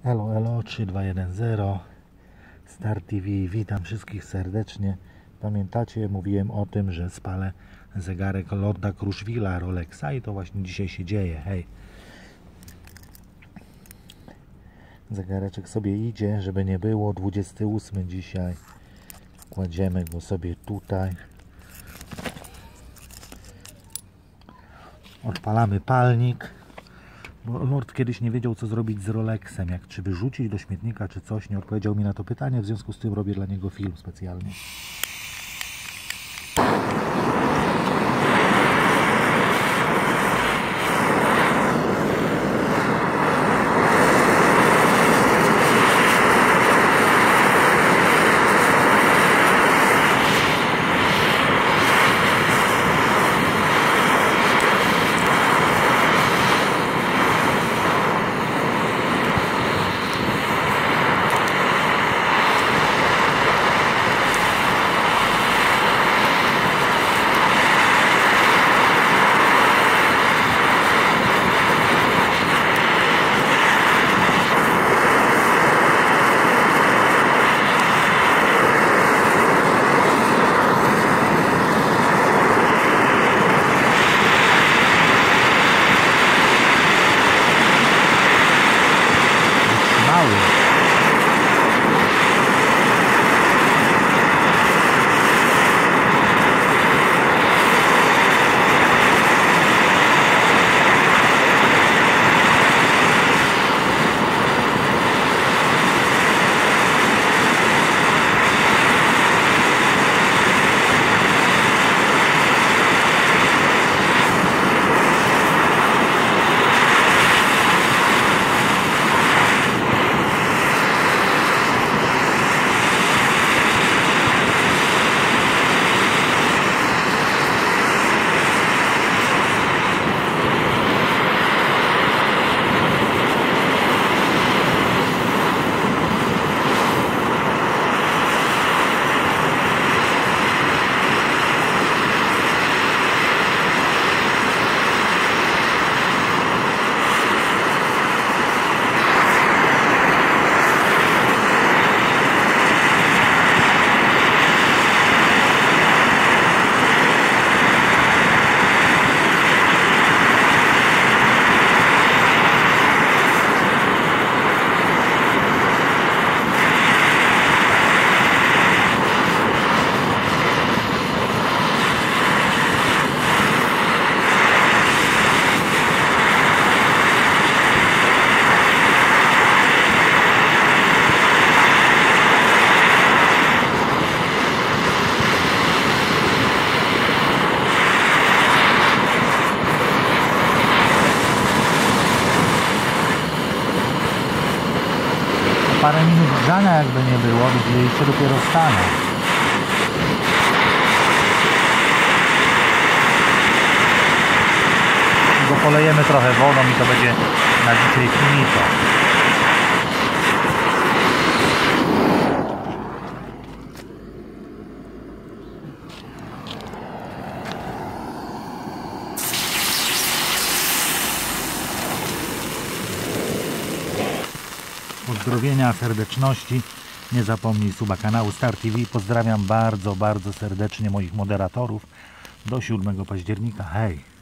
Elo, elo, 3210 Star TV, witam wszystkich serdecznie. Pamiętacie, mówiłem o tym, że spalę zegarek Lorda Kruszwila Rolexa i to właśnie dzisiaj się dzieje. Hej, zegareczek sobie idzie, żeby nie było. 28 dzisiaj. Kładziemy go sobie tutaj. Odpalamy palnik. Bo Lord kiedyś nie wiedział, co zrobić z Rolexem, czy wyrzucić do śmietnika, czy coś. Nie odpowiedział mi na to pytanie, w związku z tym robię dla niego film specjalnie. Parę minut grzania jakby nie było, widzieliście, dopiero stanę. Go polejemy trochę wodą i to będzie na dzisiaj finito. Pozdrowienia, serdeczności. Nie zapomnij suba kanału Star TV. Pozdrawiam bardzo, bardzo serdecznie moich moderatorów. Do 7 października. Hej!